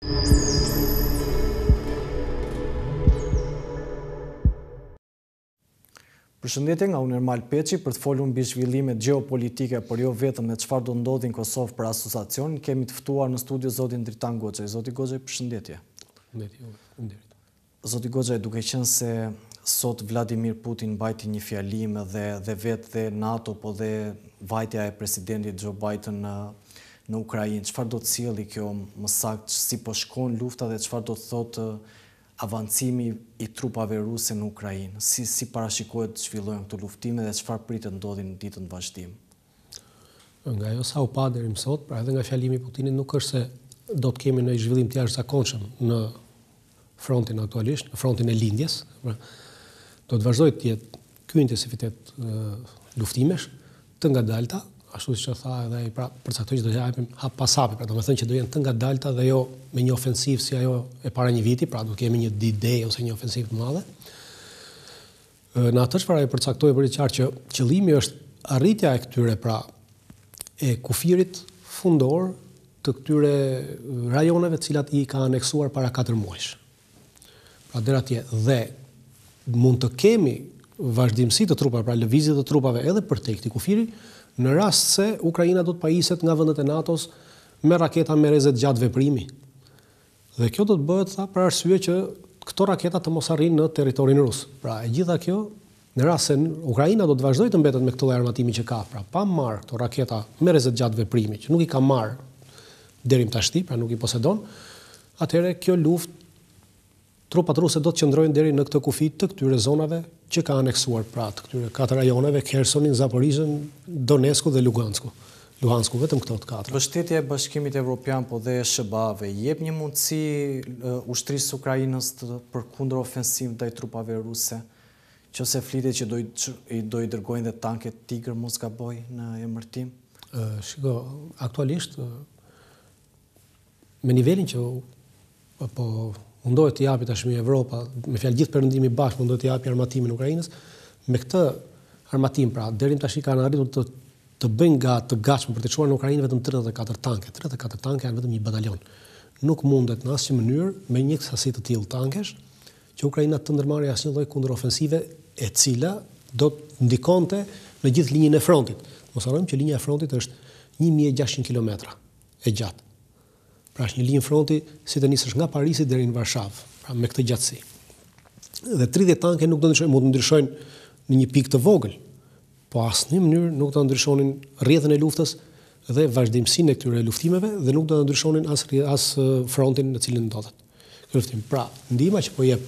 Përshëndetje nga unë Ermal Peçi për të folur mbi zhvillimet gjeopolitike, por jo vetëm me çfarë do ndodhi në Kosovë për asociacionin, kemi të ftuar në studio zotin Dritan Goxhaj. Zoti Goxhaj, përshëndetje. Përshëndetje. Zoti Goxhaj, duke qenë se sot Vladimir Putin mbajti një fjalim dhe vetë dhe NATO, po dhe vajtja e presidentit Joe Biden në Ukrainë, çfarë do të sjelli kjo më saktë, si po shkon lufta dhe çfarë do të thotë avancimi i trupave ruse në Ukrainë? Si parashikohet të zhvillojnë këto luftime dhe çfarë pritet ndodhi në ditën vazhdim? Nga ajo sa u pa deri më sot, pra edhe nga fjalimi i Putinit, nuk është se do të kemi një zhvillim të jashtëzakonshëm në frontin aktualisht, në frontin e lindjes. Pra, do të vazhdojë të jetë ky intensivitet luftimesh të ngadalta, ashtu siç tha edhe ai, pra përcaktoi që do të japim hap pas hapi, pra domethënë që do jenë të ngadalta dhe jo me një ofensivë si ajo e para një viti, pra do të kemi një D-Day ose një ofensivë të madhe. Në atë çfarë ai përcaktoi për të qartë që qëllimi është arritja e këtyre, pra e kufirit fundor të këtyre rajoneve të cilat i ka aneksuar para 4 muajsh. Pra deri atje dhe mund të kemi vazhdimsi të trupave, pra lëvizje të trupave edhe për tek këtij kufiri, në rast se Ukraina do të pajiset nga vendet e NATO-s me raketa me rezet gjatë veprimi. Dhe kjo do të bëhet për arsye që këto raketa të mos arrijnë në territorin rus. Pra e gjitha kjo, në rast se Ukraina do të vazhdojë të mbetet me këtë lloj armatimi që ka, pra pa marrë këto raketa me rezet gjatë veprimi, që nuk i ka marrë deri më tashti, pra nuk i posedon, atëherë kjo luftë trupat ruse do të qëndrojnë deri në këtë kufi të këtyre zonave që ka aneksuar, pra të këtyre 4 rajoneve, Khersonin, Zaporizhën, Donetsku dhe Lugansku. Luhansku, vetëm këto të 4. Mbështetja e Bashkimit Evropian po dhe SBA-ve jep një mundësi ushtrisë së Ukrainës për kundër ofensivë ndaj trupave ruse, qëse flitet që do i dërgojnë dhe tanket Tigër mos gaboj në emërtim? Shiko, aktualisht me nivelin që po mundohet të japi tashmë Evropa, me fjalë gjithë perëndimi bashkë mundohet të japi armatimin Ukrainës, me këtë armatim, pra deri tash kanë arritur të bëjnë të gatshëm për të çuar në Ukrainë vetëm 34 tanke. 34 tanke janë vetëm një batalion. Nuk mundet në asnjë mënyrë me një sasi të tillë tankesh që Ukraina të ndërmarrë asnjë lloj kundërofensive e cila do të ndikonte në gjithë linjën e frontit. Mos harrojmë që linja e frontit është 1600 kilometra e gjatë. Pra është një linjë fronti si të nisësh nga Parisi deri në Varshavë, pra me këtë gjatësi. Dhe 30 tanke nuk do ndryshojnë, mund të ndryshojnë në një pikë të vogël, po asnjë mënyrë nuk do ndryshonin rrjedhën e luftës dhe vazhdimsinë e këtyre luftimeve dhe nuk do ndryshonin as frontin në cilin ndodhet ky luftim. Pra, ndihma që po jep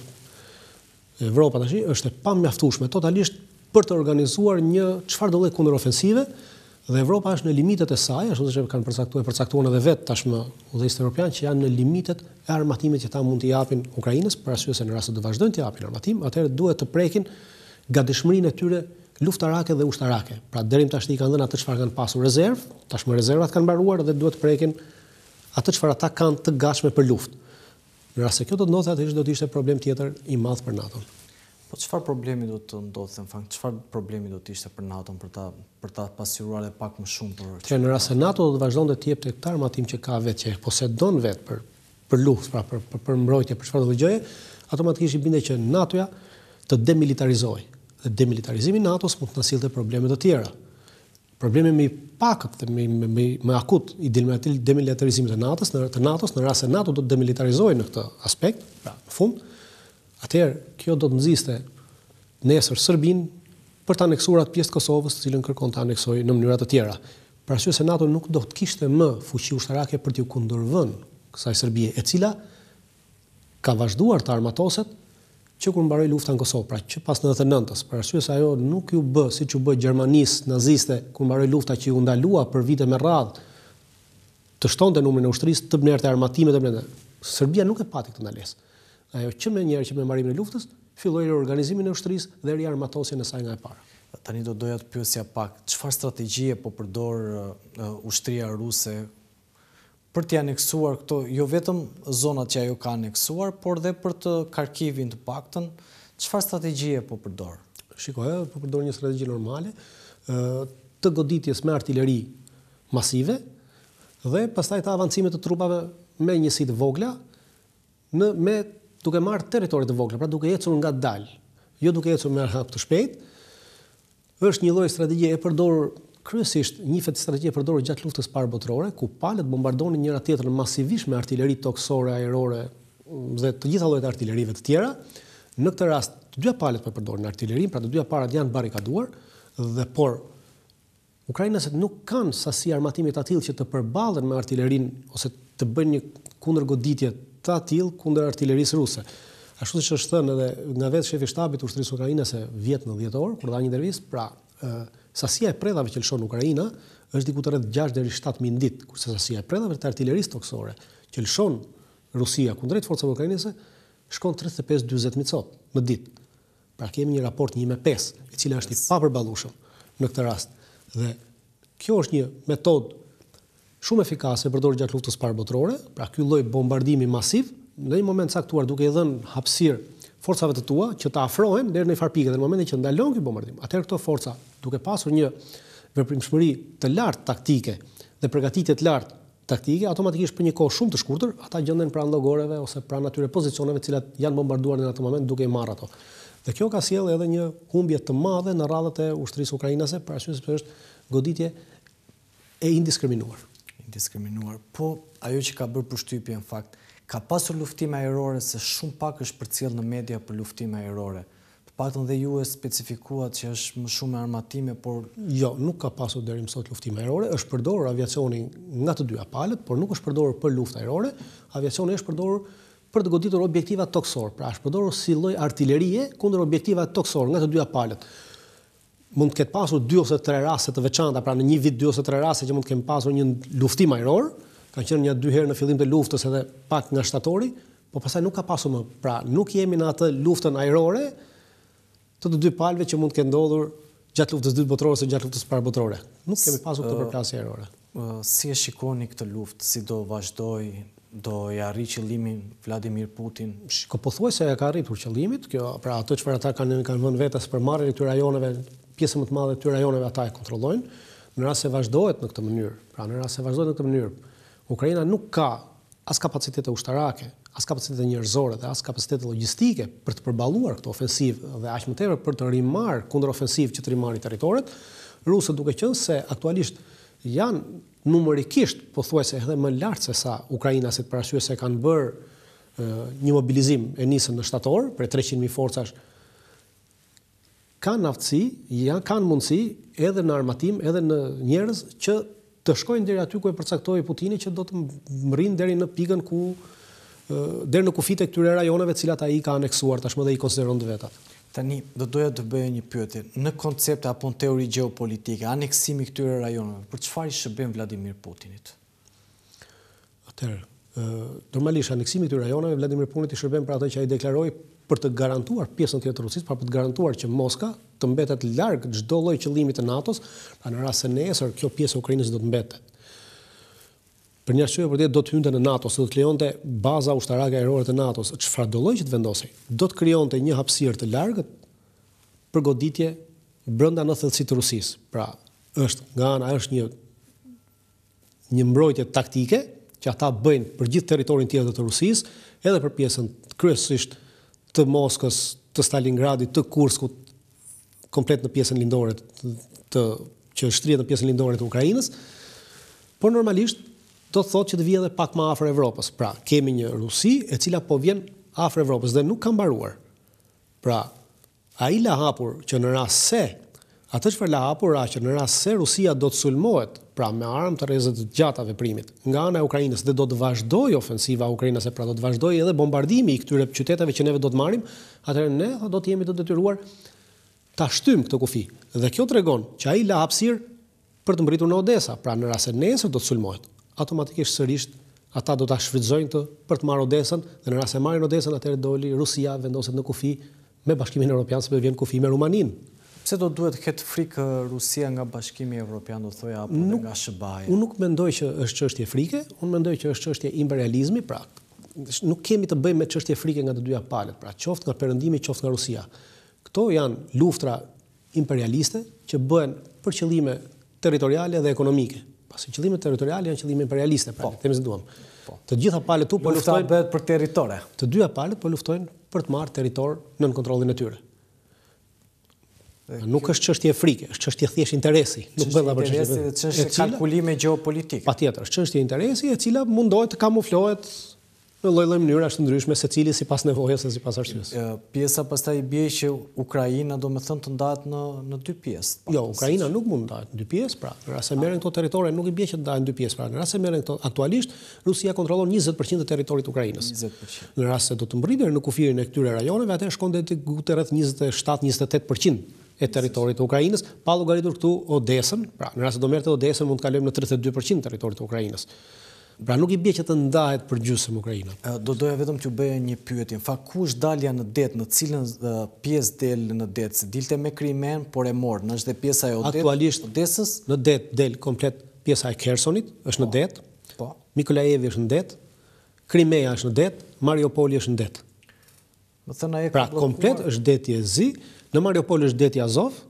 Evropa tash është e pamjaftueshme totalisht për të organizuar një çfarëdo lloj kundërofensive. Dhe Evropa është në limitet e saj, ashtu siç kanë përcaktuar edhe vetë tashmë udhëheqësit evropian që janë në limitet e armatimit që ta mund t'i japin Ukrainës, për arsye se në rast se do vazhdojnë t'i japin armatim, atëherë duhet të prekin gatishmërinë e tyre luftarake dhe ushtarake. Pra deri më tash i kanë dhënë atë çfarë kanë pasur rezervë, tashmë rezervat kanë mbaruar dhe duhet të prekin atë çfarë ata kanë të gatshme për luftë. Në rast se kjo do të ndodhte, atëherë do të ishte problem tjetër i madh për NATO. Po çfarë problemi do të ndodhte në fakt? Çfarë problemi do të ishte për NATO për ta pasqyruar edhe pak më shumë për në rast se NATO do të vazhdonte të jepte këtë armatim që ka vetë, që posedon vetë për luftë, pra për mbrojtje, për çfarë do gjëje, automatikisht i bindet që NATO-ja të demilitarizojë. Dhe demilitarizimi i NATO-s mund të na sillte probleme të tjera. Problemi më i pakët dhe më akut i demilitarizimit të NATO-s në rast se NATO do të demilitarizojë në këtë aspekt, pra në fund, atëherë kjo do të nxiste nesër Serbinë për të aneksuar atë pjesë të Kosovës, të cilën kërkon të aneksojë në mënyra të tjera. Për arsye se NATO nuk do të kishte më fuqi ushtarake për t'u kundërvënë kësaj Serbie, e cila ka vazhduar të armatoset që kur mbaroi lufta në Kosovë, pra që pas 99-s, për arsye se ajo nuk ju bë siç u bë Gjermanisë naziste kur mbaroi lufta që u ndalua për vite me radhë të shtonte numrin e ushtrisë, të blerë armatimet e blende. Serbia nuk e pati këtë ndalesë. Ajo që me njerë që me mbarimin e luftës, filloi reorganizimin e ushtrisë dhe riarmatosjen e saj nga e para. Tani do doja të pyesja pak, çfarë strategjie po përdor ushtria ruse për t'i aneksuar këto, jo vetëm zonat që ajo ka aneksuar, por dhe për të Kharkivin të paktën, çfarë strategjie po përdor? Shikoj, po përdor një strategji normale, të goditjes me artilleri masive dhe pastaj të avancimit të trupave me njësi të vogla, duke marrë territorit të vogla, pra duke ecur ngadalë, jo duke ecur me hap të shpejt. Është një lloj strategjie e përdorur kryesisht, një strategji e përdorur gjatë luftës së parë botërore, ku palët bombardonin njëra tjetrën masivisht me artilleri toksore, ajrore dhe të gjitha llojet e artilerive të tjera. Në këtë rast, të dyja palët po përdorin artillerin, pra të dyja parat janë barrikaduar, por ukrainasët nuk kanë sasi armatimi të tillë që të përballen me artillerin ose të bëjnë një kundërgoditje të tillë kundër artillerisë ruse. Ashtu siç është thënë edhe nga vetë shefi i shtabit të ushtrisë ukrainase vjet në 10 orë, kur dha një intervistë, pra sasia e predhave që lëshon Ukraina është diku të rreth 6 deri 7.000 ditë, kurse sasia e predhave të artillerisë toksore që lëshon Rusia kundrejt forcave ukrainase shkon 35-40.000 cop në ditë. Pra kemi një raport 1:5, e cila është i papërballueshëm në këtë rast. Dhe kjo është një metodë shumë efikase e përdorur gjatë luftës së parë botërore, pra ky lloj bombardimi masiv në një moment caktuar duke i dhënë hapësirë forcave të tua që të afrohen deri në një farë pike, dhe në momentin që ndalon ky bombardim, atëherë këto forca, duke pasur një veprimshmëri të lartë taktike dhe përgatitje të lartë taktike, automatikisht për një kohë shumë të shkurtër, ata gjenden pranë llogoreve ose pranë atyre pozicioneve të cilat janë bombarduar në atë moment duke i marrë ato. Dhe kjo ka sjellë edhe një humbje të madhe në radhët e ushtrisë ukrainase, për arsye se është goditje e indiskriminuar. Po ajo që ka bërë përshtypje në fakt, ka pasur luftime ajrore, se shumë pak është përcjellë në media për luftime ajrore. Patën dhe ju e specifikuat që është më shumë armatime, por... Jo, nuk ka pasur deri më sot luftime ajrore, është përdorur aviacioni nga të dyja palët, por nuk është përdorur për luftë ajrore, aviacioni është përdorur për të goditur objektiva toksor, pra është përdorur si lloj artillerie kundër objektiva toksor nga të dyja palët. Mund të ketë pasur 2 ose 3 raste të veçanta, pra në një vit 2 ose 3 raste që mund të kemi pasur një luftim ajror, ka qenë një 2 herë në fillim të luftës edhe pak nga shtatori, por pastaj nuk ka pasur më. Pra nuk jemi në atë luftën ajrore të dy palëve që mund të ketë ndodhur gjatë luftës së dytë botërore ose gjatë luftës së parë botërore. Nuk kemi pasur këtë përplasje ajrore. Si e shikoni këtë luftë, si do vazhdojë, do i arrijë qëllimin Vladimir Putin? Pothuajse ka arritur qëllimit, kjo pra ato çfarë ata kanë vënë vetes për marrjen e këtyre rajoneve, pjesën më të madhe të këtyre rajoneve ata e kontrollojnë. Në rast se vazhdohet në këtë mënyrë, Ukraina nuk ka as kapacitete ushtarake, as kapacitete njerëzore dhe as kapacitete logjistike për të përballuar këtë ofensivë dhe aq më tepër për të rimarrë kundërofensivë që të rimarrin territoret. Rusët, duke qenë se aktualisht janë numerikisht pothuajse edhe më lart se sa ukrainasit, për arsye se kanë bërë një mobilizim e nisën në shtator për 300.000 forcash, kanë aftësi, kanë mundësi edhe në armatim, edhe në njerëz që të shkojnë deri aty ku e përcaktoi Putini, që do të mrinë deri në pikën deri në kufit e këtyre rajoneve të cilat ai ka aneksuar tashmë dhe i konsideron të vetat. Tani do doja të bëja një pyetje. Në koncepte apo në teori gjeopolitike, aneksimi i këtyre rajoneve, për çfarë i shërben Vladimir Putinit? Atëherë, normalisht aneksimi i këtyre rajoneve Vladimir Putinit i shërben për atë që ai deklaroi për të garantuar pjesën tjetër të Rusisë, për të garantuar që Moska të mbetet larg çdo lloj qëllimi të NATO-s, pa në rast se nesër kjo pjesë e Ukrainës do të mbetet. Për një arsye vërtet do të hynte në NATO, se do të lejonte baza ushtarake ajrore të NATO-s, çfarë do lloj që të vendosej, do të krijonte një hapësirë të largët për goditje brenda në thellësitë të Rusisë. Pra, është një mbrojtje taktike që ata bëjnë për gjithë territorin tjetër të Rusisë, edhe për pjesën kryesisht të Moskës, të Stalingradit, të Kurskut, komplet në pjesën lindore që shtrihet në pjesën lindore të Ukrainës, por normalisht do të thotë që të vijë edhe pak më afër Evropës. Pra, kemi një Rusi e cila po vjen afër Evropës dhe nuk ka mbaruar. Pra, ai la hapur që në rast se atë çfarë la hapur që në rast se Rusia do të sulmohet, pra me armë të rrezet të gjata veprimit nga ana e Ukrainës dhe do të vazhdojë ofensiva ukrainase, pra do të vazhdojë edhe bombardimi i këtyre qyteteve që neve do të marrim, atëherë ne do të jemi të detyruar ta shtyjmë këtë kufi. Dhe kjo tregon që ai la hapësirë për të mbritur në Odesa, pra në rast se nesër do të sulmohet, automatikisht sërish ata do ta shfrytëzojnë për të marrë Odesën, dhe në rast se marrin Odesën, atëherë doli Rusia vendoset në kufi me Bashkimin Evropian, sepse vjen kufi me Rumaninë. Pse do duhet të ketë frikë Rusia nga Bashkimi Evropian, do thoya, apo nga SBA-ja? Unë nuk mendoj që është çështje frike, unë mendoj që është çështje imperializmi, pra nuk kemi të bëjmë me çështje frike nga të dyja palët, pra qoftë nga Perëndimi, qoftë nga Rusia. Këto janë luftra imperialiste që bëhen për qëllime territoriale dhe ekonomike. Pasi qëllimet territoriale janë qëllime imperialiste, pra themi se duam. Të gjitha palët po luftojnë bëhet për territore. Të dyja palët po luftojnë për të marrë territor nën kontrollin e tyre. Nuk është çështje frike, është çështje thjesht interesi, nuk bëhet për çështje dhe çështje kalkulime gjeopolitike. Patjetër, është çështje interesi e cila mundohet të kamuflohet në lloj-lloj mënyrash të ndryshme, secili sipas nevojës e sipas arsyes. Pjesa pastaj bie që Ukraina domethënë të ndahet në dy pjesë. Jo, Ukraina nuk mund të ndahet në dy pjesë, pra në rast se merren këto territore nuk i bie që të ndahen në dy pjesë, pra në rast se merren këto aktualisht Rusia kontrollon 20% të territorit të Ukrainës. 20%. Në rast se do të mbërritej në kufirin e këtyre rajoneve, atëherë shkon deri te rreth 27-28% e territorit të Ukrainës, pa llogaritur këtu Odesën, pra në rast se do merrte Odesën mund të kalojmë në 32% territorit të Ukrainës. Pra nuk i bie që të ndahet për gjysmë Ukraina. Do doja vetëm t'ju bëja një pyetje. Në fakt kush dalja në det, në cilën pjesë del në det? Se dilte me Krimen, por e morën. Është dhe pjesa e Odesës? Në det del komplet pjesa e Khersonit, është në det. Po. Mikolajevi është në det. Krimea është në det, Mariupoli është në det. Më thënë ai pra komplet është deti e Zi, në Mariupol është deti Azov,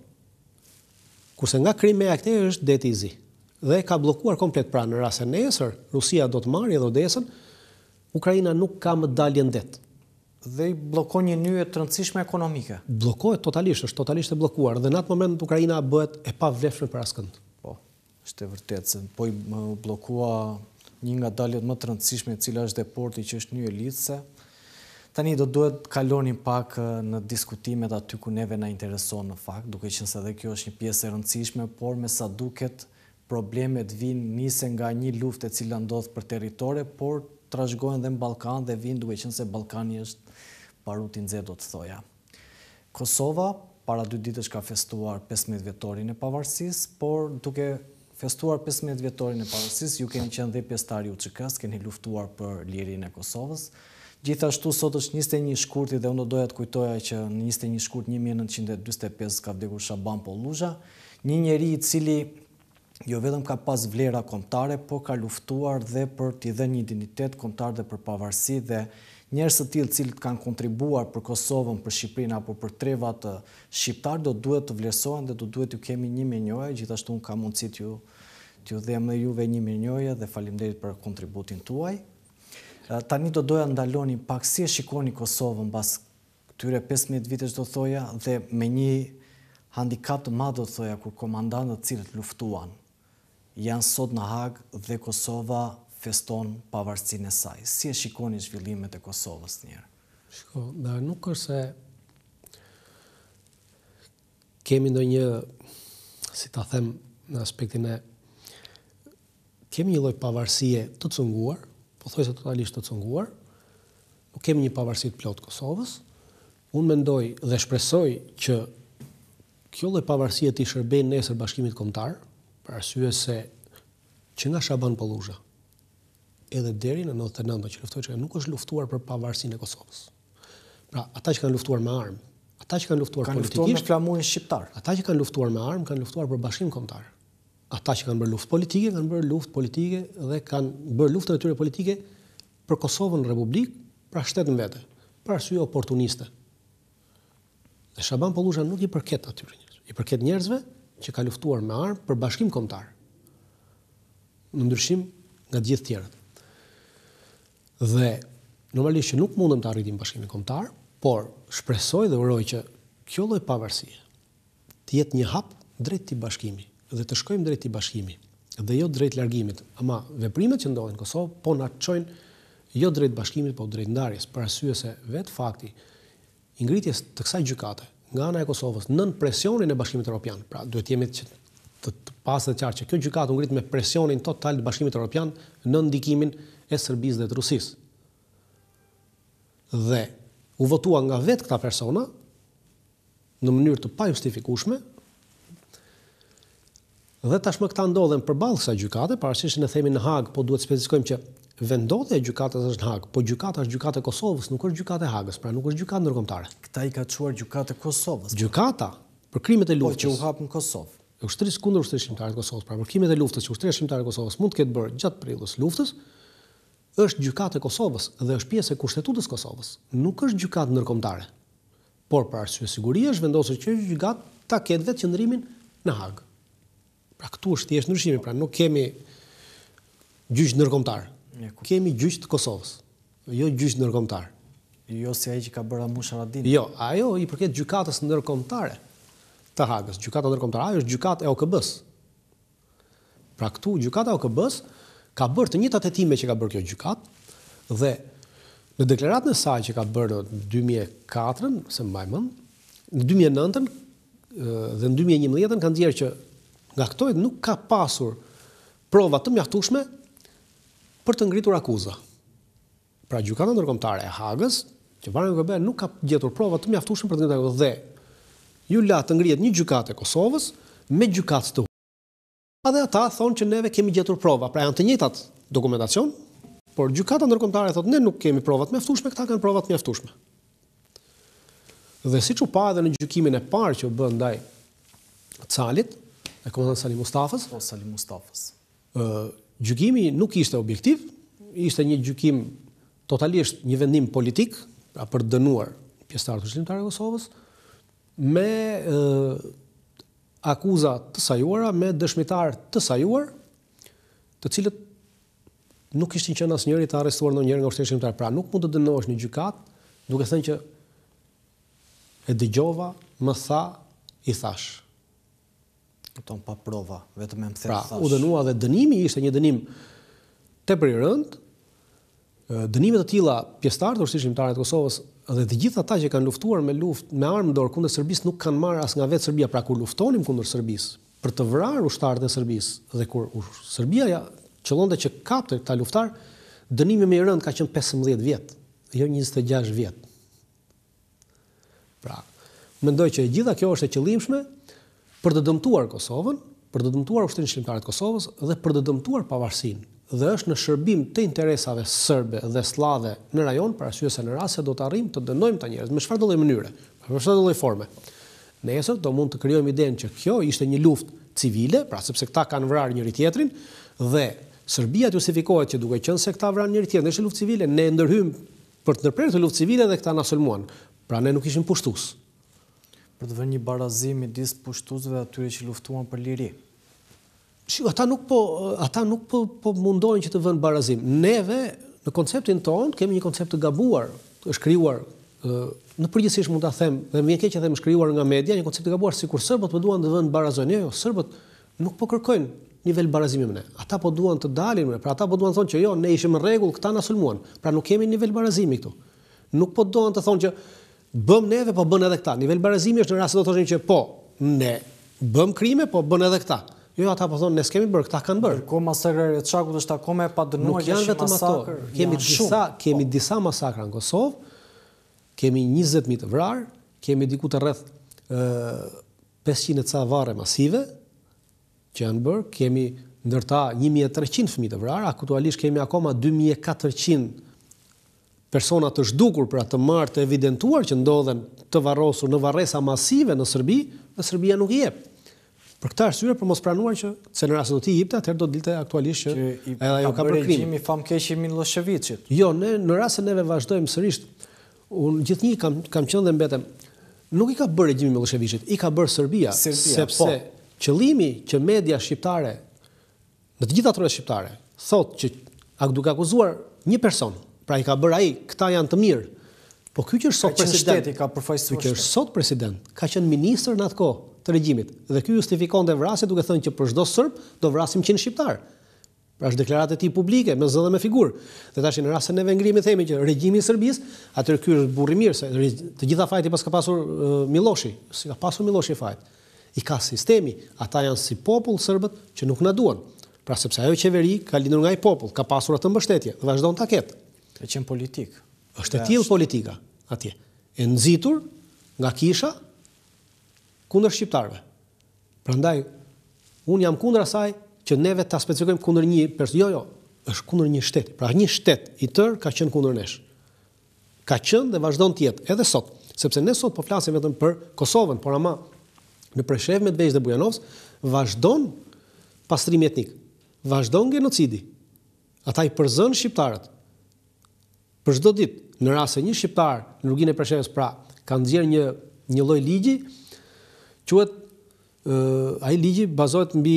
kurse nga Krimea këtej është deti i Zi. Dhe ka bllokuar komplet, pra në rast se nesër Rusia do të marrë edhe Odesën, Ukraina nuk ka më dalje në det. Dhe i bllokon një nyje të rëndësishme ekonomike. Bllokohet totalisht, është totalisht e bllokuar dhe në atë moment Ukraina bëhet e pavlefshme për askënd. Po, është e vërtetë se po i bllokua një nga daljet më të rëndësishme, e cila është deporti që është Nyje Lidse. Tani do duhet kalonim pak në diskutimet aty ku neve na intereson në fakt, duke qenë se edhe kjo është një pjesë e rëndësishme, por me sa duket problemet nisen nga një luftë e cila ndodh për territore, por trashëgohen dhe në Ballkan dhe vinë duke qenë se Ballkani është baruti nxehtë, do të thoja. Kosova para 2 ditësh ka festuar 15 vjetorin e pavarësisë, por duke festuar 15 vjetorin e pavarësisë, ju keni qenë dhe pjesëtar i UÇK-s, keni luftuar për lirinë e Kosovës. Gjithashtu sot është 21 shkurti dhe unë doja të kujtoja që në 21 shkurt 1945 ka vdekur Shaban Pollusha, një njeri i cili jo vetëm ka pas vlera kombëtare, por ka luftuar dhe për t'i dhënë një identitet kombëtar dhe për pavarësi, dhe njerëz të tillë cilët kanë kontribuar për Kosovën, për Shqipërinë apo për trevat shqiptar do duhet të vlerësohen dhe do duhet t'ju kemi një mirënjohje. Gjithashtu unë kam mundësi t'ju them dhe juve një mirënjohje dhe faleminderit për kontributin tuaj. Tani do doja ndaloni pak si e shikoni Kosovën mbas këtyre 15 vitesh, do thoja, dhe me një handikap të madh, do thoja, kur komandantët cilët luftuan janë sot në Hag dhe Kosova feston pavarësinë e saj. Si e shikoni zhvillimet e Kosovës njëherë? Shiko, dhe nuk është se kemi ndonjë, si ta them në aspektin e, kemi një lloj pavarësie të cunguar, pothuajse totalisht të cunguar, nuk kemi një pavarësi të plotë Kosovës. Unë mendoj dhe shpresoj që kjo lloj pavarësie të shërbejë nesër Bashkimit Kombëtar, për arsye se që nga Shaban Pollusha edhe deri në 99 që luftoi, që nuk është luftuar për pavarësinë e Kosovës. Pra, ata që kanë luftuar me armë, ata që kanë luftuar politikisht, kanë luftuar me flamurin shqiptar. Ata që kanë luftuar me armë kanë luftuar për Bashkimin Kombëtar. Ata që kanë bërë luftë politike kanë bërë luftë politike dhe kanë bërë luftën e tyre politike për Kosovën Republikë, pra shtetën vete, për arsye oportuniste. Dhe Shaban Pollusha nuk i përket atyre njerëzve. I përket njerëzve që ka luftuar me armë për Bashkim Kombëtar, në ndryshim nga të gjithë tjerët. Dhe normalisht që nuk mundem të arritim Bashkimin Kombëtar, por shpresoj dhe uroj që kjo lloj pavarësie të jetë një hap drejt këtij bashkimi dhe të shkojmë drejt këtij bashkimi dhe jo drejt largimit. Ama veprimet që ndodhin në Kosovë po na çojnë jo drejt bashkimit, po drejt ndarjes, për arsye se vetë fakti i ngritjes të kësaj gjykate nga ana e Kosovës nën presionin e Bashkimit Evropian. Pra duhet jemi të pasë të qartë që kjo gjykatë u ngrit me presionin total të Bashkimit Evropian në ndikimin e Serbisë dhe të Rusisë. Dhe u votua nga vetë këta persona në mënyrë të pajustifikueshme. Dhe tashmë këta ndodhen përballë kësaj gjykate, pavarësisht ne themi në Hag, po duhet specifikojmë që vendodhja e gjykatës është në Hag, po gjykata është gjykata e Kosovës, nuk është gjykata e Hagës, pra nuk është gjykatë ndërkombëtare. Këta i ka çuar gjykata e Kosovës. Gjykata për krimet e luftës. Po që u hap në Kosovë. E ushtrisë kundër ushtrisë shqiptare të Kosovës, pra për krimet e luftës që ushtria shqiptare e Kosovës mund të ketë bërë gjatë periudhës luftës, është gjykata e Kosovës dhe është pjesë e kushtetutës së Kosovës. Nuk është gjykatë ndërkombëtare. Por për arsye sigurie është vendosur që gjykata ta ketë vetë qëndrimin në Hag. Pra këtu është thjesht ndryshimi, pra nuk kemi gjyq ndërkombëtar. Kemi gjyq të Kosovës, jo gjyq ndërkombëtar. Jo si ai që ka bërë Amush Haradin. Jo, ajo i përket gjykatës ndërkombëtare të Hagës. Gjykata ndërkombëtare ajo është gjykatë e OKB-s. Pra këtu gjykata e OKB-s ka bërë të njëjtat hetime që ka bërë kjo gjykatë dhe në deklaratën e saj që ka bërë në 2004, se mbaj mend, në 2009 dhe në 2011 kanë nxjerrë që nga këto nuk ka pasur prova të mjaftueshme për të ngritur akuza. Pra gjykata ndërkombëtare e Hagës, që varet nga OKB, nuk ka gjetur prova të mjaftueshme për të ngritur akuzën dhe ju la të ngrihet një gjykatë e Kosovës me gjykatë të dhe ata thonë që neve kemi gjetur prova, pra janë të njëjtat dokumentacion, por gjykata ndërkombëtare thotë ne nuk kemi prova të mjaftueshme, këta kanë prova të mjaftueshme. Dhe siç u pa edhe në gjykimin e parë që u bë ndaj Calit, e komandant Salim Mustafës, Salim Mustafës. Gjykimi nuk ishte objektiv, ishte një gjykim totalisht një vendim politik, pra për dënuar pjesëtarët e shërbimtarëve të Kosovës, me akuza të sajuara, me dëshmitar të sajuar, të cilët nuk ishin qenë asnjëri të arrestuar ndonjëherë nga ushtri shërbimtar. Pra nuk mund të dënohesh në gjykat duke thënë që e dëgjova, më tha, i thash. Kupton pa prova, vetëm më Pra, thash. u dënua dhe dënimi ishte një dënim tepër i rëndë. Dënime të tilla pjesëtarë të ushtrisë shërbimtare të Kosovës dhe të gjithë ata që kanë luftuar me armë dorë kundër Serbisë nuk kanë marrë as nga vetë Serbia. Pra kur luftonim kundër Serbisë për të vrarë ushtarët e Serbisë dhe kur Serbia qëllonte që kapte këta luftar, dënimi më i rëndë ka qenë 15 vjet, jo 26 vjet. Pra, mendoj që gjitha kjo është e qëllimshme për të dëmtuar Kosovën, për të dëmtuar ushtrinë shqiptare të Kosovës dhe për të dëmtuar pavarësinë. Dhe është në shërbim të interesave serbe dhe slave në rajon, për arsye se në rast se do të arrijmë të dënojmë ta njerëz me çfarëdo lloj mënyre, me çfarëdo lloj forme. Nesër do mund të krijojmë idenë që kjo ishte një luftë civile, pra sepse këta kanë vrarë njëri tjetrin dhe Serbia justifikohet që duke qenë se këta vranë njëri tjetrin, është luftë civile, ne ndërhyjmë për të ndërprerë të luftë civile dhe këta na sulmuan. Pra ne nuk ishim pushtues. Për të vënë një barazim midis pushtuesve dhe atyre që luftuan për liri. Ata nuk po mundojnë që të vënë barazim. Neve, në konceptin tonë, kemi një koncept të gabuar, është krijuar, në përgjithësisht mund ta them, dhe më vjen keq që them shkrijuar nga media, një koncept të gabuar, sikur serbët po duan të vënë barazojnë. Jo, serbët nuk po kërkojnë nivel barazimi me ne. Ata po duan të dalin me ne. Pra ata po duan të thonë që jo, ne ishim në rregull, këta na sulmuan. Pra nuk kemi nivel barazimi këtu. Nuk po duan të thonë që bëm neve, po bën edhe këta. Nivel barazimi është në rast se do të thoshin që po, ne bëm krime, po bën edhe këta. Jo, ata po thonë, ne s'kemi bërë, këta kanë bërë. Ko masakra e Çakut është akoma e padënuar, nuk janë vetëm ato. Kemi disa masakra në Kosovë, kemi 20.000 të vrarë, kemi diku të rreth 500 ca varre masive që janë bërë, kemi ndërta 1300 fëmijë të vrarë, aktualisht kemi akoma 2400 persona të zhdukur për atë marrë të evidentuar që ndodhen të varrosur në varresa masive në Serbi, dhe Serbia nuk i jep. Për këtë arsye, për mos pranuar që se në rast se do t'i jepte, atëherë do dilte aktualisht që edhe ajo ka bërë krim. Regjimi famkeq i Miloševićit. Jo, në rast se neve vazhdojmë sërish, unë gjithnjë kam qenë dhe mbetem, nuk i ka bërë regjimi Miloševićit, i ka bërë Serbia, sepse qëllimi që media shqiptare, në të gjitha trojet shqiptare, thotë që duke akuzuar një person, pra i ka bërë ai, këta janë të mirë, po ky që është sot president, ky që është sot president, ka qenë ministër në atë kohë të regjimit dhe ky justifikonte vrasje duke thënë që për çdo serb do vrasim 100 shqiptar. Pra është deklaratë e tij publike me zë dhe me figurë. Dhe tash në rast se neve ngrihemi themi që regjimi i Serbisë, atëherë ky është burri mirë se të gjitha fajti pas ka pasur Miloshi, si ka pasur Miloshi fajt. I ka sistemi, ata janë si popull serbët që nuk na duan. Pra sepse ajo qeveri ka lindur nga ai popull, ka pasur atë mbështetje dhe vazhdon ta ketë. Ka qenë politik. Është e tillë politika atje. E nxitur nga kisha kundër shqiptarëve. Prandaj un jam kundër asaj që neve ta specifikojmë kundër një person. Jo, është kundër një shteti. Pra një shtet i tërë ka qenë kundër nesh. Ka qenë dhe vazhdon të jetë edhe sot, sepse ne sot po flasim vetëm për Kosovën, por ama në Preshevë, Medvegjë dhe Bujanovsk vazhdon pastrimi etnik. Vazhdon genocidi. Ata i përzën shqiptarët. Për çdo ditë, në rast se një shqiptar në rrugën e Preshevës pra ka nxjerrë një lloj ligji, quhet ai ligji bazohet mbi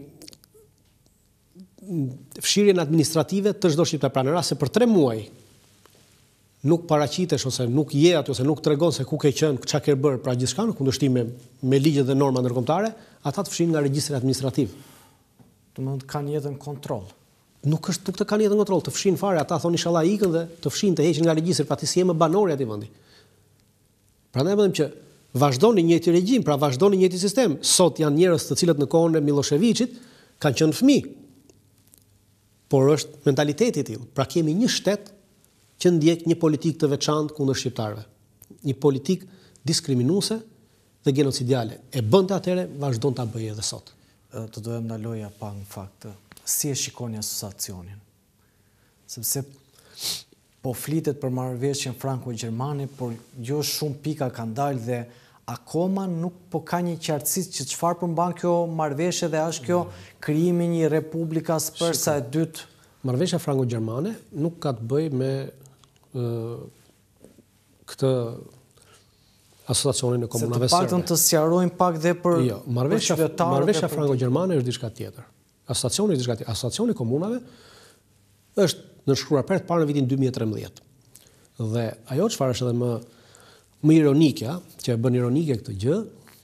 fshirjen administrative të çdo shqiptar. Pra në rast se për 3 muaj nuk paraqitesh ose nuk je aty ose nuk tregon se ku ke qenë, çka ke bërë, pra gjithçka në kundërshtim me ligjet dhe norma ndërkombëtare, ata të fshin nga regjistri administrativ. Domethënë kanë jetën kontroll. Nuk të kanë jetën kontroll, të fshin fare, ata thonë inshallah ikën dhe të fshin, të heqin nga regjistri, pra ti si je më banori atij vendi. Prandaj them që vazhdoni njëjti regjim, pra vazhdoni njëjti sistem. Sot janë njerëz të cilët në kohën e Miloševićit kanë qenë fëmijë. Por është mentaliteti i tillë. Pra kemi një shtet që ndjek një politikë të veçantë kundër shqiptarëve. Një politikë diskriminuese dhe genocidiale. E bënte atëherë, vazhdon ta bëjë edhe sot. Të doja ndaloja pa në fakt. Si e shikoni asociacionin? Sepse po flitet për marrëveshjen franko-gjermane, por jo shumë pika kanë dalë dhe akoma nuk po ka një qartësi që çfarë përmban kjo marrëveshje dhe është kjo krijimi një republika spërsa e dytë. Marrëveshja franko-gjermane nuk ka të bëjë me këtë asociacionin e komunave serbe. Se të paktën të sqarojmë pak dhe për marrëveshja franko-gjermane është diçka tjetër. Asociacioni është diçka tjetër. Asociacioni i komunave është nënshkruar për të parë në vitin 2013. Dhe ajo çfarë është edhe më ironike, që e bën ironike këtë gjë,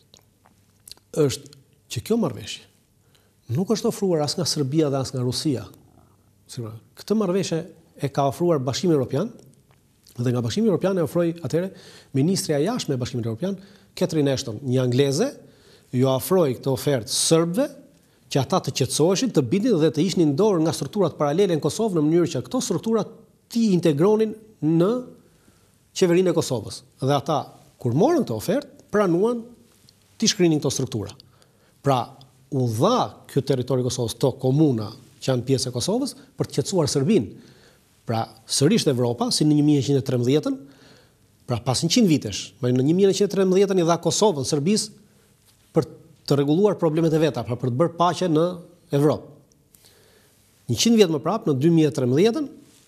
është që kjo marrëveshje nuk është ofruar as nga Serbia dhe as nga Rusia. Këtë marrëveshje e ka ofruar Bashkimi Evropian dhe nga Bashkimi Evropian e ofroi atëherë ministrja e jashtme e Bashkimit Evropian, Catherine Ashton, një angleze, ju ofroi këtë ofertë serbëve që ata të qetësoheshin, të bindin dhe të ishin dorë nga strukturat paralele në Kosovë në mënyrë që këto struktura të integronin në qeverinë e Kosovës. Dhe ata, kur morën këtë ofertë, pranuan të shkrinin këto struktura. Pra, u dha ky territori i Kosovës, to komuna që janë pjesë e Kosovës, për të qetësuar Serbinë. Pra, sërish Evropa, si në 1113-ën, pra pas 100 vitesh, në 1113-ën i dha Kosovën Serbisë për të rregulluar problemet e veta, pra për të bërë paqe në Evropë. 100 vjet më prapë, në 2013-ën,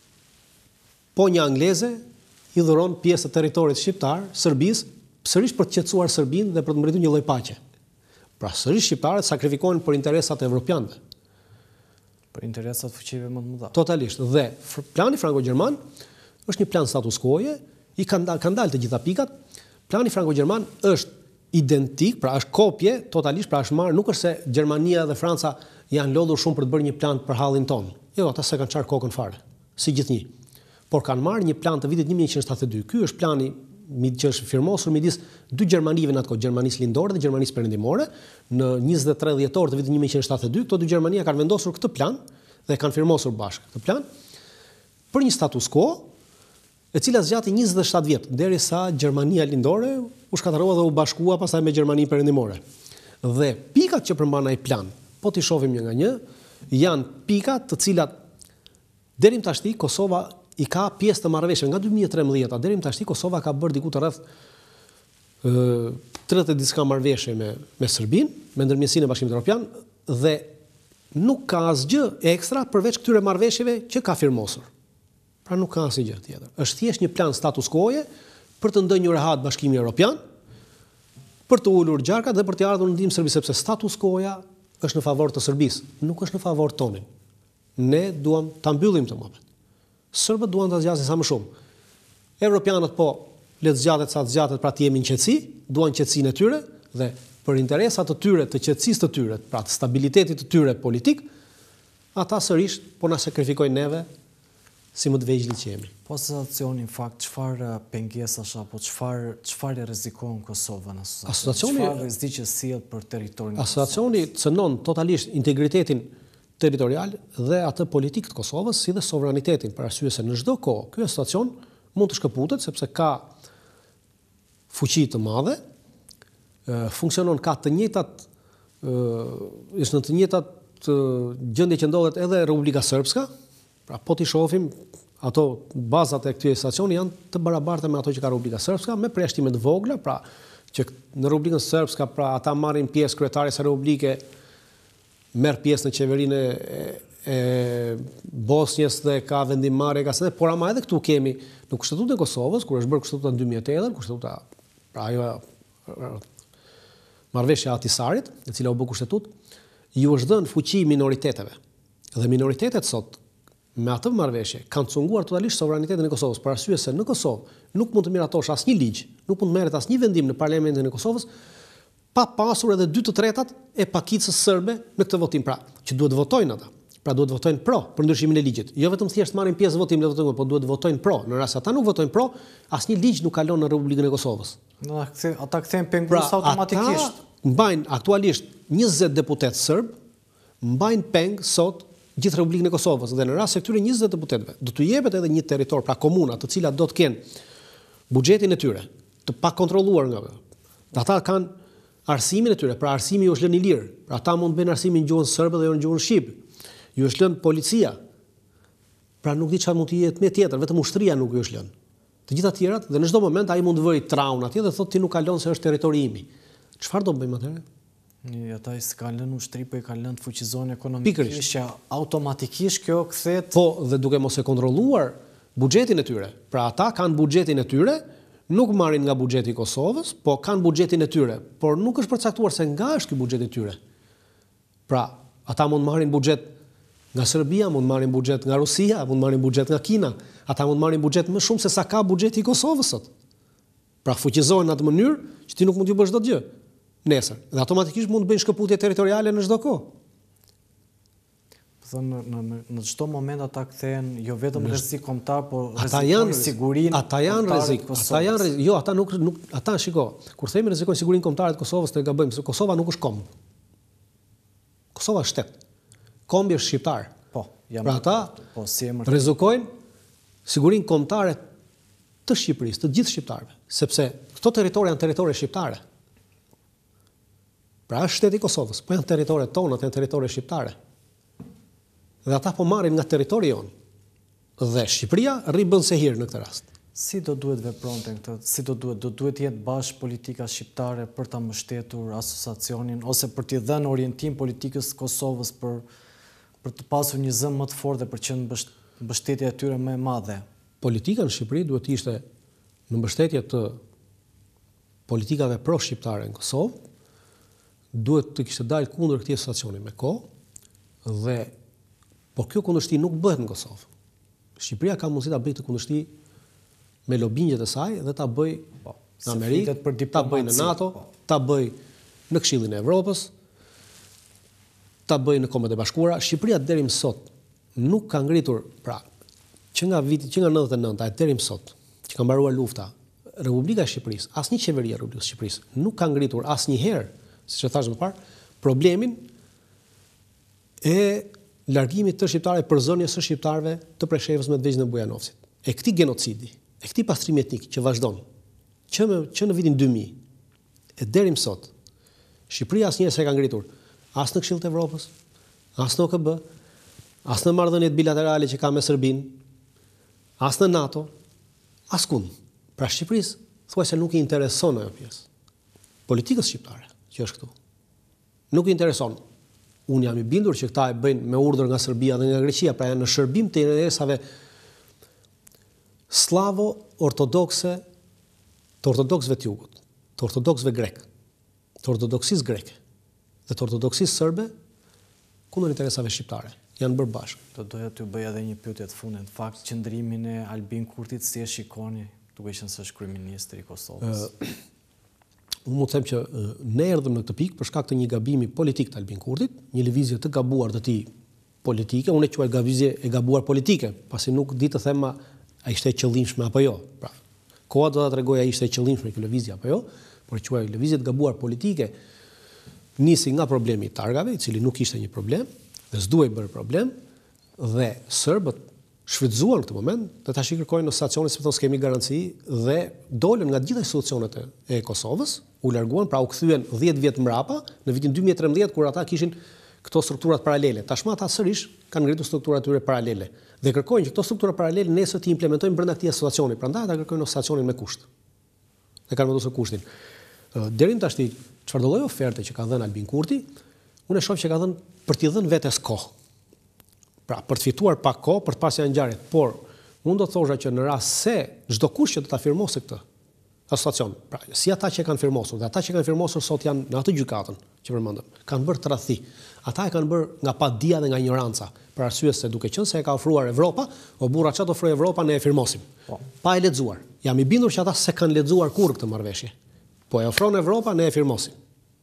po një angleze i dhuron pjesë të territorit shqiptar Serbisë, sërish për të qetësuar Serbinë dhe për të mbërritur një lloj paqe. Pra sërish shqiptarët sakrifikohen për interesat e evropianëve. Për interesat fuqive më të mëdha. Totalisht. Dhe plani franko-gjerman është një plan status quo-je, i kanë dalë të gjitha pikat. Plani franko-gjerman është identik, pra është kopje totalisht, pra është marrë, nuk është se Gjermania dhe Franca janë lodhur shumë për të bërë një plan për hallin ton. Jo, ata se kanë çarë kokën fare, si gjithnjë. Por kanë marrë një plan të vitit 1172. Ky është plani që është firmosur midis dy Gjermanive në atë kohë, Gjermanisë lindore dhe Gjermanisë perëndimore, në 23 dhjetor të vitit 1172. Këto dy Gjermania kanë vendosur këtë plan dhe kanë firmosur bashkë këtë plan për një status quo, e cila zgjati 27 vjet, derisa Gjermania lindore u shkatërrua dhe u bashkua pastaj me Gjermaninë perëndimore. Dhe pikat që përmban ai plan, po t'i shohim një nga një, janë pika të cilat deri më tashti Kosova i ka pjesë të marrëveshjeve nga 2013 deri më tashti Kosova ka bërë diku të rreth 30 diçka marrëveshje me Serbinë, me ndërmjetësinë e Bashkimit Evropian dhe nuk ka asgjë ekstra përveç këtyre marrëveshjeve që ka firmosur. Pra nuk ka asgjë tjetër. Është thjesht një plan status quo-je për të ndënjur rehat Bashkimi Evropian, për të ulur gjarkat dhe për të ardhur në ndihmë Serbisë, sepse status quo-ja është në favor të Serbisë, nuk është në favor tonin. Ne duam ta mbyllim këtë moment. Serbët duan ta zgjasin sa më shumë. Evropianët po le të zgjatet sa të zgjatet, pra të jemi në qetësi, duan qetësinë e tyre dhe për interesat të tyre, të qetësisë të tyre, pra të stabilitetit të tyre politik, ata sërish po na sakrifikojnë neve si më të vegjël që jemi. Po asociacioni, në fakt, çfarë pengesash apo çfarë rrezikon Kosova në asociacion? Çfarë rrezik që sjell për territorin e Kosovës? Asociacioni cënon totalisht integritetin territorial dhe atë politik të Kosovës, si dhe sovranitetin, për arsye se në çdo kohë ky asociacion mund të shkëputet sepse ka fuqi të madhe, funksionon ka të njëjtat është në të njëjtat gjendje që ndodhet edhe Republika Srpska. Pra po t'i shohim, ato bazat e këtij stacioni janë të barabarta me ato që ka Republika Srpska, me përjashtime të vogla, pra që në Republikën Srpska pra ata marrin pjesë kryetari së Republike, merr pjesë në qeverinë e Bosnjës dhe ka vendimmarrje ka se, por ama edhe këtu kemi në Kushtetutën e Kosovës, kur është bërë Kushtetuta në 2008, Kushtetuta pra ajo marrëveshja e Ahtisarit, e cila u bë kushtetut, ju është dhënë fuqi minoriteteve. Dhe minoritetet sot, me atë marrëveshje, kanë cunguar totalisht sovranitetin e Kosovës, për arsye se në Kosovë nuk mund të miratosh asnjë ligj, nuk mund të merret asnjë vendim në parlamentin e Kosovës pa pasur edhe 2/3 e pakicës serbe në këtë votim, pra, që duhet votojnë ata. Pra duhet votojnë pro për ndryshimin e ligjit. Jo vetëm thjesht marrin pjesë në votim, po duhet votojnë pro. Në rast se ata nuk votojnë pro, asnjë ligj nuk kalon në Republikën e Kosovës. Ata kthehen pengus automatikisht. Mbajnë aktualisht 20 deputet serb, mbajnë peng sot gjithë Republikën e Kosovës, dhe në rast se këtyre 20 deputetëve do t'u jepet edhe një territor, pra komuna, të cilat do të kenë buxhetin e tyre të pakontrolluar nga ata kanë arsimin e tyre, pra arsimi ju është lënë i lirë, pra ata mund të bëjnë arsimin në gjuhën serbe dhe jo në gjuhën shqip. Ju është lënë policia, pra nuk di çfarë mund të jetë më tjetër, vetëm ushtria nuk ju është lënë. Të gjitha tjerat, dhe në çdo moment ai mund të vëri traun atje dhe thotë ti nuk kalon se është territori im. Çfarë do bëjmë atëherë? Ata i s'kan lënë ushtri, po i kanë lënë të fuqizohen ekonomikisht, që automatikisht kjo kthehet. Po, dhe duke mos e kontrolluar buxhetin e tyre. Pra ata kanë buxhetin e tyre, nuk marrin nga buxheti i Kosovës, po kanë buxhetin e tyre, por nuk është përcaktuar se nga është ky buxhet i tyre. Pra, ata mund marrin buxhet nga Serbia, mund marrin buxhet nga Rusia, mund marrin buxhet nga Kina. Ata mund marrin buxhet më shumë se sa ka buxheti i Kosovës sot. Pra fuqizohen në atë mënyrë që ti nuk mund t'ju bësh dot gjë nesër. Dhe automatikisht mund të bëjnë shkëputje territoriale në çdo kohë. Në çdo moment ata kthehen jo vetëm rrezik kombëtar, por rrezikojnë sigurinë. Ata janë rrezik. Jo, ata nuk ata shiko. Kur themi rrezikojnë sigurinë kombëtare të Kosovës, ne gabojmë, se Kosova nuk është komb. Kosova është shtet. Kombi është shqiptar. Po, pra ata rrezikojnë sigurinë kombëtare të Shqipërisë, të gjithë shqiptarëve, sepse këto territorë janë territorë shqiptare. Pra është shteti i Kosovës, po janë territoret tona, janë territorë shqiptare. Dhe ata po marrin nga territori jon. Dhe Shqipëria rri bën se hir në këtë rast. Si do duhet vepronte këtë? Si do duhet jetë bashkë politika shqiptare për ta mbështetur asociacionin ose për t'i dhënë orientim politikës Kosovës për të pasur një zëm më të fortë dhe për që mbështetja e tyre më e madhe? Politika në Shqipëri duhet të ishte në mbështetje të politikave pro-shqiptare në Kosovë, duhet të kishte dalë kundër këtij asociacioni me kohë dhe por kjo kundërshti nuk bëhet në Kosovë. Shqipëria ka mundësi ta bëjë të kundërshti me lobingjet e saj dhe ta bëj në Amerikë, ta bëj në NATO, ta bëj në Këshillin e Evropës, ta bëj në Kombet e Bashkuara. Shqipëria deri më sot nuk ka ngritur, pra, që nga 99 deri më sot, që ka mbaruar lufta, Republika e Shqipërisë, asnjë qeveri e Republikës së Shqipërisë nuk ka ngritur asnjëherë, siç e thash më parë, problemin e largimit të shqiptarëve, përzonjes së shqiptarëve të Preshevës me Dvegjën e Bujanovcit. E këtij genocidi, e këtij pastrimi etnik që vazhdon, që në vitin 2000 e deri më sot, Shqipëria asnjëherë s'e ka ngritur as në Këshillin e Evropës, as në OKB, as në marrëdhëniet bilaterale që ka me Serbinë, as në NATO, askund. Pra Shqipërisë thuajse nuk i intereson ajo pjesë. Politikës shqiptare që është këtu. Nuk i intereson. Unë jam i bindur që këta e bëjnë me urdhër nga Serbia dhe nga Greqia, pra janë në shërbim të interesave slavo-ortodokse të ortodoksëve të jugut, të ortodoksëve grek, të ortodoksisë greke dhe të ortodoksisë serbe kundër interesave shqiptare. Janë bërë bashkë. Do doja t'ju bëj edhe një pyetje të fundit. Në fakt, qëndrimin e Albin Kurtit si e shikoni, duke qenë se është kryeministri i Kosovës? Unë mund të them që ne erdhëm në këtë pikë për shkak të një gabimi politik të Albin Kurtit, një lëvizje të gabuar të tij politike, unë e quaj lëvizje e gabuar politike, pasi nuk di të them a ishte e qëllimshme apo jo. Pra, koha do ta tregojë a ishte e qëllimshme kjo lëvizje apo jo, por e quaj lëvizje të gabuar politike, nisi nga problemi i targave, i cili nuk ishte një problem, dhe s'duhej bërë problem, dhe serbët shfrytzuan në këtë moment, dhe tash i kërkojnë në stacionet sepse thonë s'kemi garanci dhe dolën nga gjitha institucionet e Kosovës, u larguan, pra u kthyen 10 vjet mbrapa, në vitin 2013 kur ata kishin këto strukturat paralele. Tashmë ata sërish kanë ngritur strukturat e tyre paralele dhe kërkojnë që këto struktura paralele nesër të implementojnë brenda këtij asociacioni. Prandaj ata kërkojnë asociacionin me kusht. Dhe kanë vendosur kushtin. Deri tash çfarë lloj oferte që ka dhënë Albin Kurti, unë e shoh që ka dhënë për t'i dhënë vetes kohë. Pra, për të fituar pak kohë, për të pasur ngjarjet, por unë do të thosha që në rast se çdo kush që do ta afirmosë këtë, asociacion. Pra, si ata që kanë firmosur, dhe ata që kanë firmosur sot janë në atë gjykatën që përmendëm, kanë bërë tradhti. Ata e kanë bërë nga padia dhe nga ignoranca, për arsye se duke qenë se e ka ofruar Evropa, o burra çfarë ofroi Evropa ne e firmosim. Pa e lexuar. Jam I bindur që ata se kanë lexuar kurrë këtë marrëveshje. Po e ofron Evropa ne e firmosim.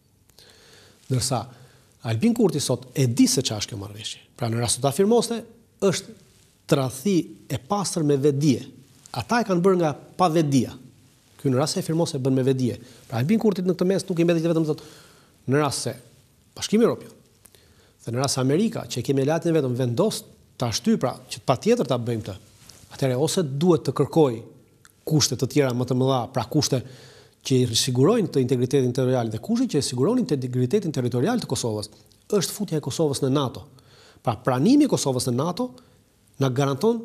Ndërsa Albin Kurti sot e di se ç'është kjo marrëveshje. Pra në rast se ta firmoste, është tradhti e pastër me vetdije. Ata e kanë bërë nga pavetdia. Ky në rast se e firmose bën me vetdije. Pra Albin Kurtit në këtë mes nuk I mbetet vetëm thotë në rast se Bashkimi Evropian, dhe në rast se Amerika, që kemi latin vetëm vendos ta shtyj pra që patjetër ta bëjmë këtë. Atëherë ose duhet të kërkoj kushte të tjera më të mëdha, pra kushte që I sigurojnë të integritetin territorial dhe kushte që sigurojnë integritetin territorial të Kosovës, është futja e Kosovës në NATO. Pra pranimi I Kosovës në NATO na garanton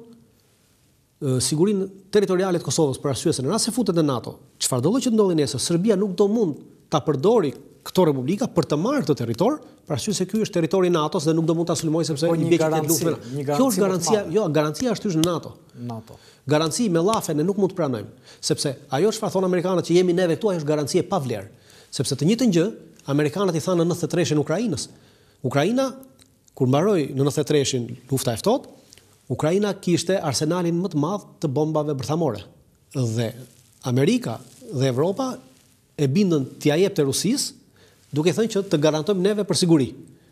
sigurinë territoriale të Kosovës, për arsye se në rast se futet në NATO, çfarëdo që të ndodhi nesër, Serbia nuk do mund ta përdori këto republika për të marrë këtë territor, për arsye se ky është territori I NATO-s dhe nuk do mund ta sulmojë sepse I bie qytet luftën. Kjo është garancia, jo, garancia është në NATO. Garanci me llafe ne nuk mund të pranojmë, sepse ajo çfarë thon amerikanët që jemi neve këtu është garanci e pavlerë, sepse të njëjtën gjë amerikanët I thanë në 93-shin Ukrainës. Ukraina kur mbaroi në 93-shin lufta e ftohtë, Ukraina kishte arsenalin më të madh të bombave bërthamore. Dhe Amerika dhe Evropa e bindën t'ia jepte Rusisë, duke thënë që të garantojmë neve për siguri.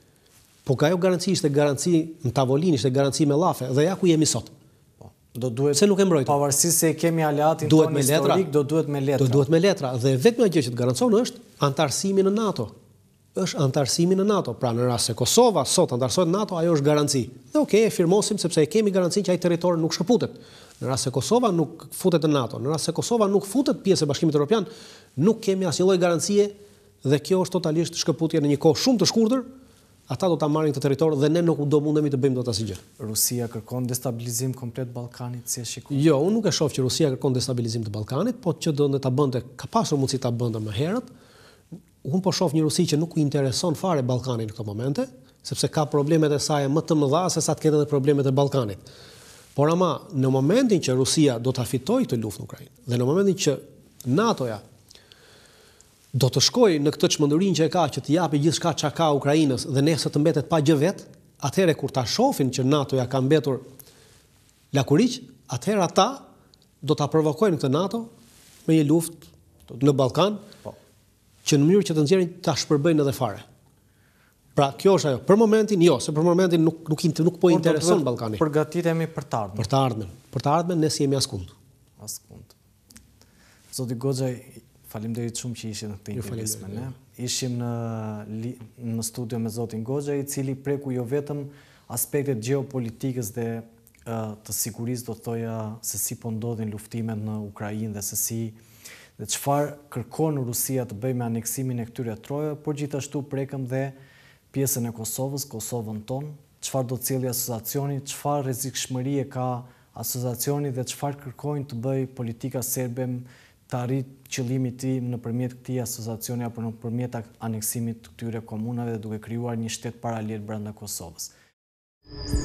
Po ka ajo garanci ishte garanci në tavolinë, ishte garanci me llafe, dhe ja ku jemi sot. Do duhet se nuk e mbrojtur. Pavarësisht se kemi aleatin tonë historik, do duhet me letra. Do duhet me letra dhe vetëm gjë që të garancon është antarësimi në NATO. Është antarësimi në NATO. Pra në rast se Kosova sot antarësohet në NATO, ajo është garanci. Dhe okay, e firmosim sepse e kemi garancinë që ai territor nuk shkëputet. Në rast se Kosova nuk futet në NATO, në rast se Kosova nuk futet pjesë e Bashkimit Evropian, nuk kemi asnjë lloj garancie dhe kjo është totalisht shkëputje në një kohë shumë të shkurtër. Ata do ta marrin këtë territor dhe ne nuk do mundemi të bëjmë dot asgjë gjë. Rusia kërkon destabilizim komplet Ballkanit, si e shikon? Jo, unë nuk e shoh që Rusia kërkon destabilizim të Ballkanit, po që do ta bënte, ka pasur mundësi ta bënte më herët. Unë po shoh një Rusi që nuk I intereson fare Ballkani në këto momente, sepse ka problemet e saj më të mëdha se sa të ketë edhe problemet e Ballkanit. Por ama në momentin që Rusia do ta fitojë këtë luftë në Ukrainë, dhe në momentin që NATO-ja do të shkojë në këtë çmendurinë që e ka, që të japi gjithçka çka ka Ukrainës dhe nesër të mbetet pa gjë vet, atëherë kur ta shohin që NATO-ja ka mbetur lakuriq, atëherë ata do ta provokojnë këtë NATO me një luftë në Ballkan, që në mënyrë që të nxjerrin ta shpërbëjnë edhe fare. Pra kjo është ajo. Për momentin jo, se për momentin nuk po intereson Ballkani. Përgatitemi për të ardhmen. Për të ardhmen ne si jemi askund. Zoti Goxhaj, faleminderit shumë që ishit në këtë intervistë me ne. Ishim në studio me zotin Goxhaj, I cili preku jo vetëm aspektet gjeopolitikës dhe të sigurisë, do thoja se si po ndodhin luftimet në Ukrainë dhe çfarë kërkon Rusia të bëjë me aneksimin e këtyre trojave, por gjithashtu prekëm dhe pjesën e Kosovës, Kosovën tonë, çfarë do të cilë asociacioni, çfarë rrezikshmëri ka asociacioni dhe çfarë kërkojnë të bëjë politika serbe të arrijë qëllimin e tij nëpërmjet këtij asociacioni apo nëpërmjet aneksimit të këtyre komunave dhe duke krijuar një shtet paralel brenda Kosovës.